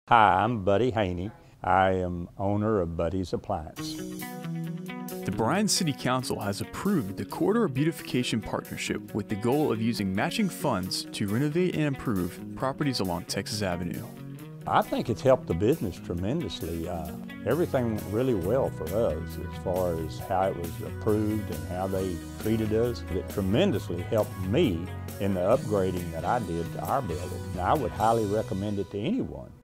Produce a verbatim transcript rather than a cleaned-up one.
Hi, I'm Buddy Haney. I am owner of Buddy's Appliance. The Bryan City Council has approved the Corridor Beautification Partnership with the goal of using matching funds to renovate and improve properties along Texas Avenue. I think it's helped the business tremendously. Uh, everything went really well for us as far as how it was approved and how they treated us. It tremendously helped me in the upgrading that I did to our building. And I would highly recommend it to anyone.